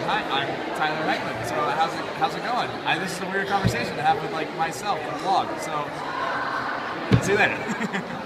Hi, I'm Tyler Hoechlin. So how's it going? This is a weird conversation to have with like myself on a vlog. So see you later.